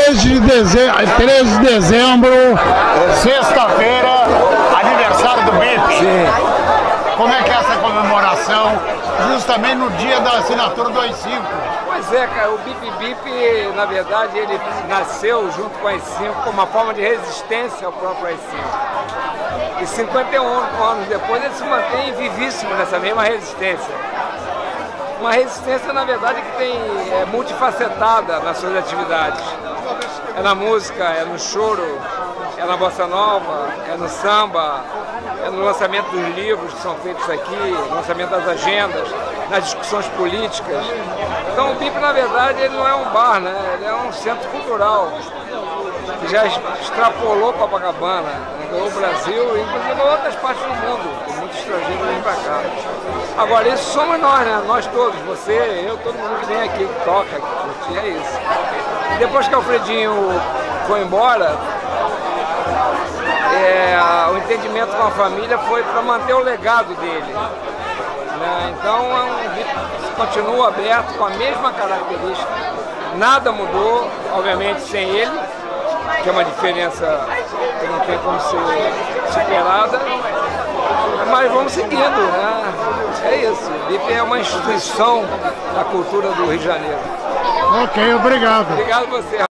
13 de dezembro, sexta-feira, aniversário do BIP. Sim. Como é que é essa comemoração, justamente no dia da assinatura do AI-5? Pois é, cara, o BIP, na verdade, ele nasceu junto com o AI-5 como uma forma de resistência ao próprio AI-5. E 51 anos depois ele se mantém vivíssimo nessa mesma resistência. Uma resistência, na verdade, que é multifacetada nas suas atividades. É na música, é no choro, é na bossa nova, é no samba, é no lançamento dos livros que são feitos aqui, no lançamento das agendas, nas discussões políticas. Então o BIP, na verdade, ele não é um bar, né? Ele é um centro cultural que já extrapolou Copacabana, ganhou o Brasil e inclusive outras partes do mundo. Muitos estrangeiros vêm para cá. Agora, isso somos nós, né? Nós todos, você, eu, todo mundo que vem aqui, que toca, que curte, é isso. E depois que o Alfredinho foi embora, o entendimento com a família foi para manter o legado dele. Né? Então, continua aberto com a mesma característica. Nada mudou, obviamente, sem ele, que é uma diferença que não tem como ser superada. Mas vamos seguindo, né? É isso. O BIP é uma instituição da cultura do Rio de Janeiro. Ok, obrigado. Obrigado a você.